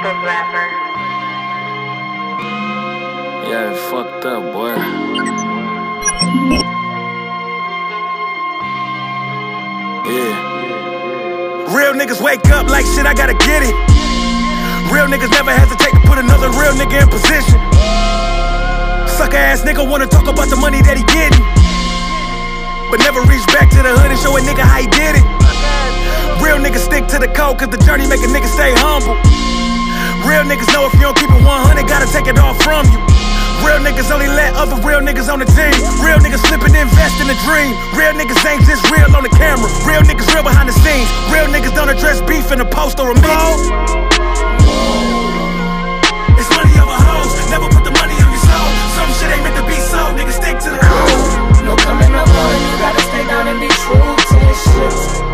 the rapper. Yeah, it's fucked up, boy. Yeah. Real niggas wake up like shit, I gotta get it. Real niggas never hesitate to put another real nigga in position. Sucker ass nigga wanna talk about the money that he getting, but never reach back to the hood and show a nigga how he did it. Real niggas stick to the code, cause the journey make a nigga stay humble. Real niggas know if you don't keep it 100, gotta take it all from you. Real niggas only let other real niggas on the team. Real niggas slip and invest in the dream. Real niggas ain't just real on the camera. Real niggas real behind the scenes. Real niggas don't address beef in a post or a meme. It's money over hoes, never put the money on your soul. Some shit ain't meant to be sold, niggas stick to the code. No coming up on, you gotta stay down and be true to this shit.